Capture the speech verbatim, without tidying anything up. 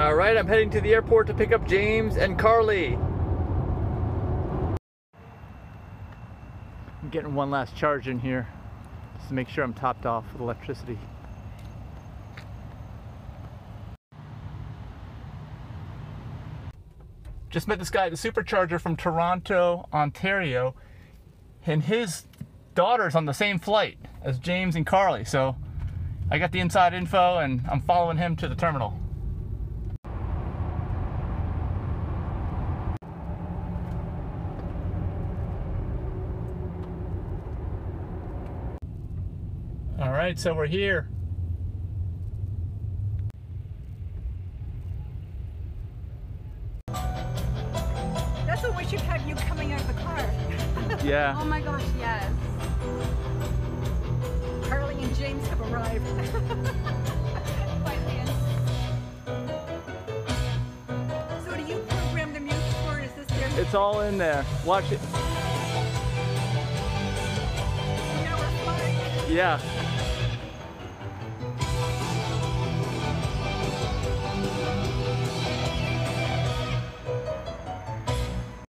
All right, I'm heading to the airport to pick up James and Carly. I'm getting one last charge in here just to make sure I'm topped off with electricity. Just met this guy at the supercharger from Toronto, Ontario, and his daughter's on the same flight as James and Carly, so I got the inside info and I'm following him to the terminal. All right, so we're here. That's what we should have you coming out of the car. Yeah. Oh my gosh, yes. Carly and James have arrived. So do you program the music for it? Is this their music? It's all in there. Watch it. Now we're flying. Yeah.